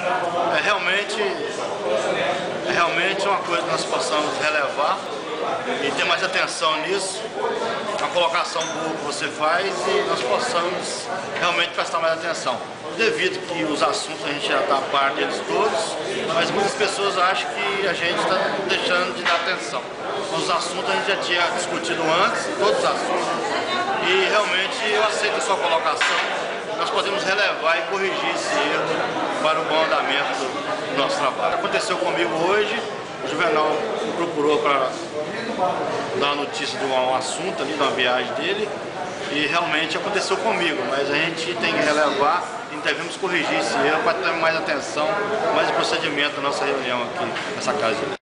É realmente uma coisa que nós possamos relevar e ter mais atenção nisso, a colocação boa que você faz, e nós possamos realmente prestar mais atenção. Devido que os assuntos a gente já está a par deles todos, mas muitas pessoas acham que a gente está deixando de dar atenção. Os assuntos a gente já tinha discutido antes, todos os assuntos, e realmente eu aceito a sua colocação. Nós podemos relevar e corrigir esse erro para o bom andamento do nosso trabalho. Aconteceu comigo hoje, o Juvenal me procurou para dar a notícia de um assunto ali, de uma viagem dele, e realmente aconteceu comigo, mas a gente tem que relevar e devemos corrigir esse erro para ter mais atenção, mais procedimento da nossa reunião aqui nessa casa.